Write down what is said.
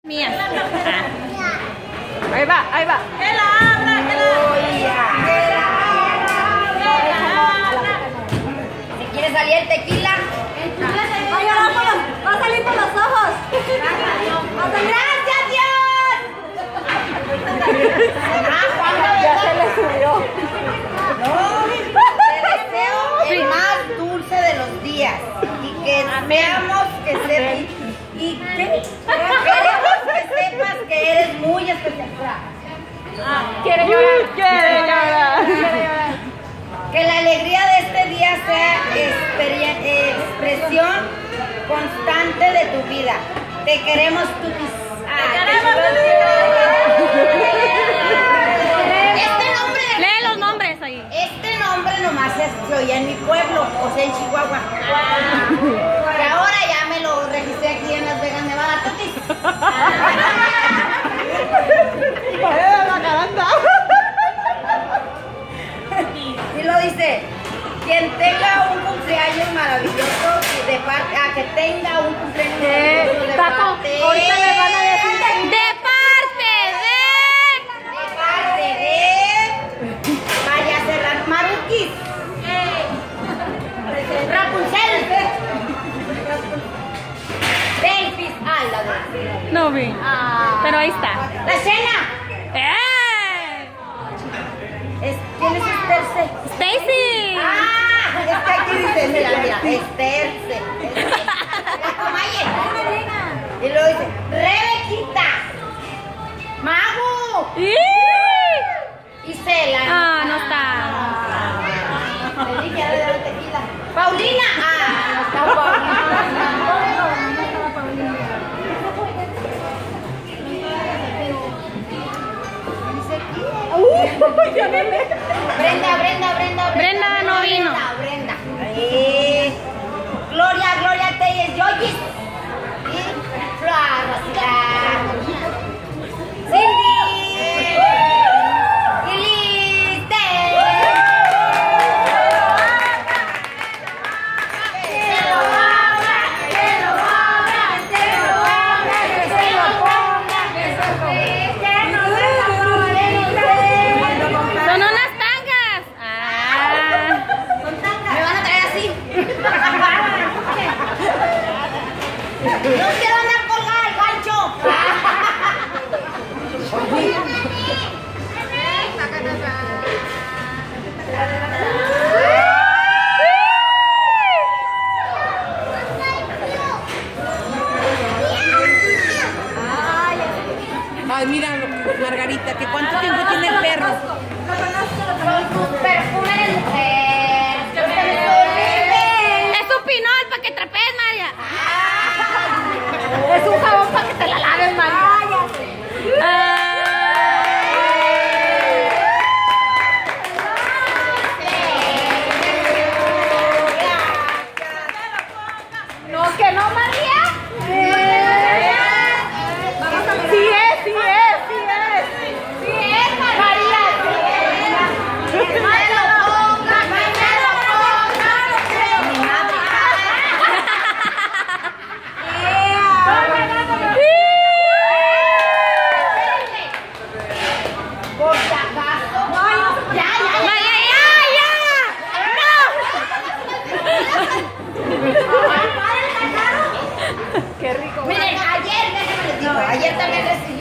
Mía. Ahí va, ahí va. ¡Que la habla! ¡Que la habla! Si quieres salir el tequila, Va a salir por los ojos. ¡gracias Dios! Ya se le subió. Te deseo el más dulce de los días y que veamos que sepas y que queremos que sepas que eres muy especial. Quiere llorar. Quiere llorar. Que la alegría de este día sea expresión constante de tu vida. Te queremos tú. Este nombre. Lee los nombres ahí. Este nombre nomás se oía en mi pueblo, o sea en Chihuahua. Y ahora ya me lo registré aquí en Las Vegas, Nevada. Tutis. Y lo dice, quien tenga un cumpleaños maravilloso, que tenga un cumpleaños maravilloso de parte. Ahorita le van a decir de parte de María Serrano Maruquis. Rapunzel. Belfis. No vi. Pero ahí está. La cena. ¿Quién es Esterce? Stacy. Es que aquí dice, mira, Esterce. La Comaye. Y luego dice, Rebequita. Magu. Y Cela. No está. Le dije, ya le dieron tequila. Paulina. No está Paulina. Brenda no vino. Brenda. Gloria Telles Yoyis. Y Flor Rosita. Cindy. Y Liste. Son unas tangas. Me van a traer así. No quiero andar colgada al gancho. Ay, mira, Margarita, que cuánto tiempo tiene el perro. Perfume de mujer. Es un pinol para que trapees, María. Es un jabón para que te la laves, María. No, que no, María. Sí es, María. Por si acaso. Ya. Qué rico. Miren, ayer, déjenme les digo, ayer también recibí